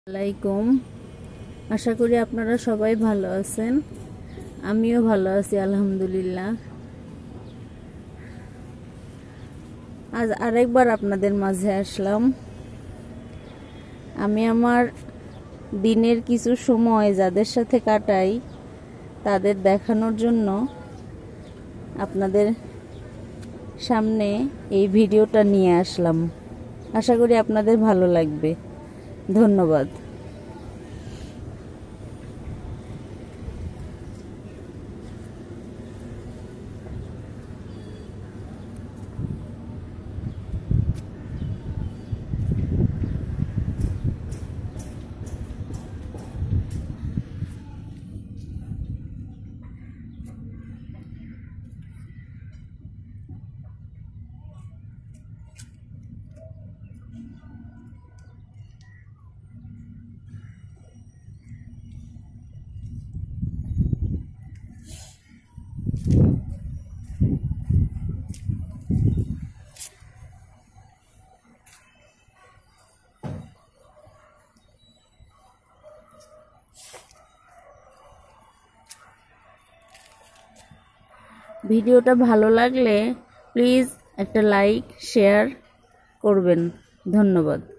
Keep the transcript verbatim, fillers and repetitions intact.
আলাইকুম। আশা করি আপনারা সবাই ভালো আছেন। আমিও ভালো আছি আলহামদুলিল্লাহ। আজ আরেকবার আপনাদের মাঝে আসলাম। আমি আমার দিনের কিছু সময় যাদের সাথে কাটাই তাদের দেখানোর জন্য আপনাদের সামনে এই ভিডিওটা নিয়ে আসলাম। আশা করি আপনাদের ভালো লাগবে। ধন্যবাদ। ভিডিওটা ভালো লাগলে প্লিজ একটা লাইক শেয়ার করবেন। ধন্যবাদ।